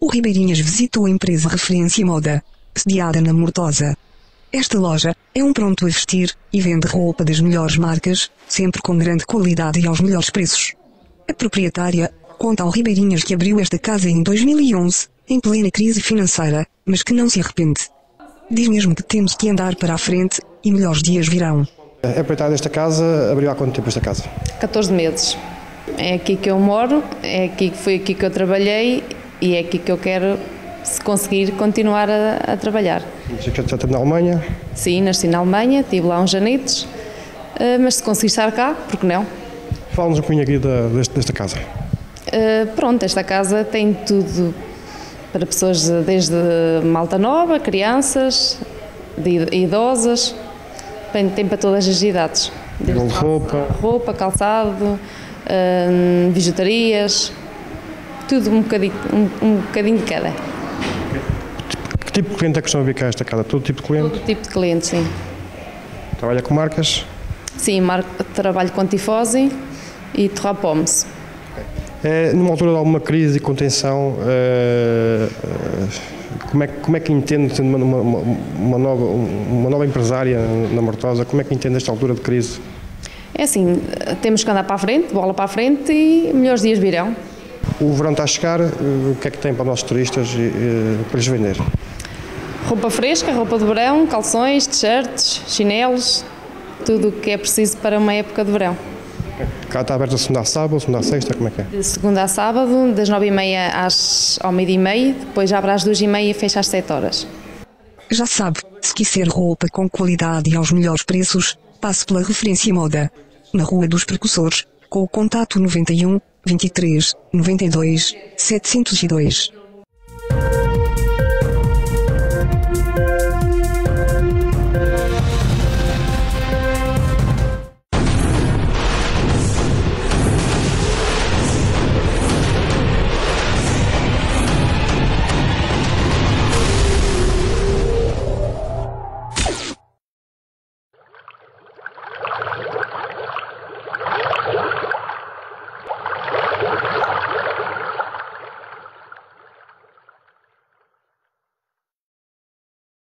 O Ribeirinhas visitou a empresa Referência Moda, sediada na Mortosa. Esta loja é um pronto a vestir e vende roupa das melhores marcas, sempre com grande qualidade e aos melhores preços. A proprietária conta ao Ribeirinhas que abriu esta casa em 2011, em plena crise financeira, mas que não se arrepende. Diz mesmo que temos que andar para a frente e melhores dias virão. A proprietária desta casa abriu há quanto tempo esta casa? 14 meses. É aqui que eu moro, foi aqui que eu trabalhei e é aqui que eu quero, se conseguir, continuar a trabalhar. Já esteve na Alemanha? Sim, nasci na Alemanha, estive lá uns anitos, mas se conseguir estar cá, por que não? Fala-nos um pouquinho aqui desta casa. Pronto, esta casa tem tudo para pessoas desde malta nova, crianças, idosas, tem para todas as idades. Desde roupa, calçado, bijuterias, tudo um bocadinho de cada. Que tipo de cliente é que estão a ubicar esta casa? Todo tipo de cliente? Todo tipo de cliente, sim. Trabalha com marcas? Sim, trabalho com Tifosi e Terra Pommes. Numa altura de alguma crise e contenção, como é que entende, sendo uma nova empresária na Mortosa, como é que entende esta altura de crise? É assim, temos que andar para a frente, bola para a frente e melhores dias virão. O verão está a chegar, o que é que tem para os nossos turistas para lhes vender? Roupa fresca, roupa de verão, calções, t-shirts, chinelos, tudo o que é preciso para uma época de verão. Cá está aberto de segunda a sábado, segunda a sexta, como é que é? De segunda a sábado, das 9h30 ao meio-dia e meio, depois abre às 2h30 e fecha às 7 horas. Já sabe, se quiser roupa com qualidade e aos melhores preços, passe pela Referência Moda, na Rua dos Precursores, com o contato 91 23 92 702.